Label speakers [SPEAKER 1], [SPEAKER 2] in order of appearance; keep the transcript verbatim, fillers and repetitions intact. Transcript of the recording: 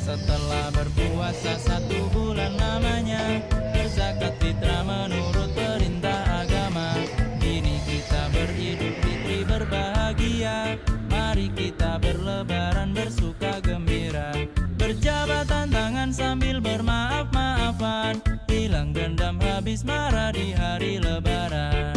[SPEAKER 1] Setelah berpuasa satu bulan lamanya, berzakat fitrah menurut perintah agama. Kini kita beridul fitri berbahagia, mari kita berlebaran bersuka gembira. Berjabatan tangan sambil bermaaf-maafan, hilang dendam habis marah di hari lebaran.